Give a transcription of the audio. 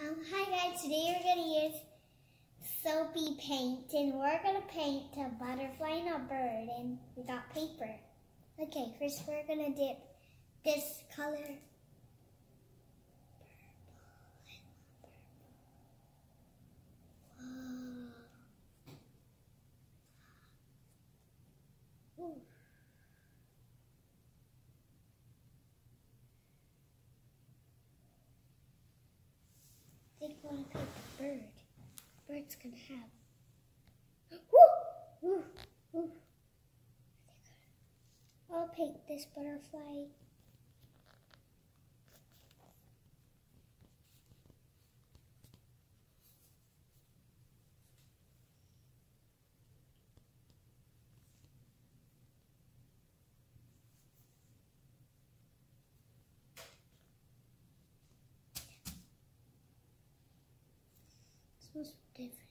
Hi guys, today we're going to use soapy paint and we're going to paint a butterfly and a bird, and we got paper. Okay, first we're going to dip this color. Ooh. I think I want to paint the bird. The bird's going to have... Woo! Ooh! Ooh! I'll paint this butterfly. It smells different.